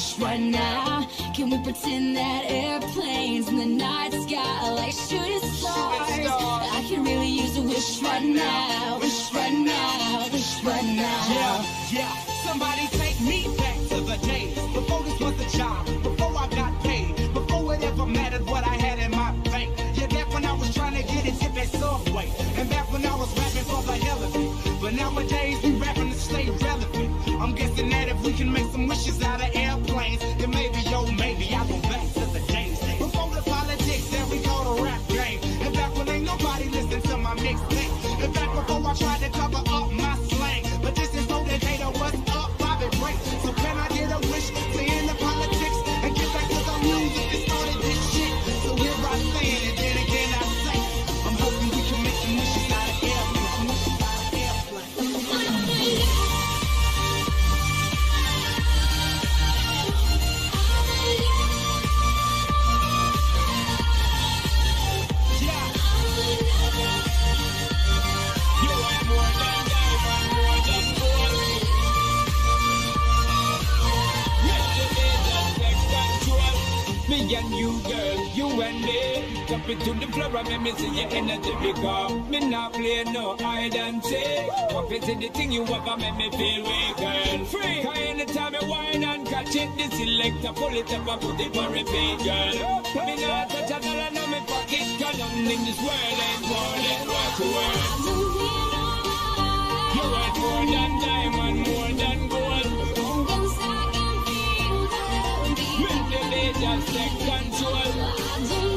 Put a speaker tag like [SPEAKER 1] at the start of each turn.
[SPEAKER 1] wish right now? Can we pretend that airplanes in the night sky are like shooting stars? I can really use a wish right now. Wish right now. Wish right now.
[SPEAKER 2] Yeah. Somebody take me back to the days before this was a job, before I got paid, before it ever mattered what I had in my bank. Yeah, back when I was trying to get it hit that Subway, and back when I was rapping for the hell of it. But nowadays we rapping to stay relevant. I'm guessing that if we can make some wishes out of airplanes, then maybe, yo, maybe I'll go back to the days before the politics that we call the rap game, and back when ain't nobody listened to my mixtape, and back before I tried to cover up my slang. But this is so that they know what's up, Bobby Ray. So can I get a wish to end the politics and get back to the music that started this shit? So here I stand, and then again I say, I'm hoping we can make some wishes out of airplanes.
[SPEAKER 3] Me and you, girl, you and me. Jump into the floor and make me see your energy because me not play no hide and seek. Walk into the thing you ever make me feel weak, girl. Free. Cause anytime you whine and catch it, the selector pull it up and put it on repeat, girl. Me not touch a dollar in my pocket, cause nothing in this world ain't more than what you worth. You worth more than diamond, more than gold. Just take control.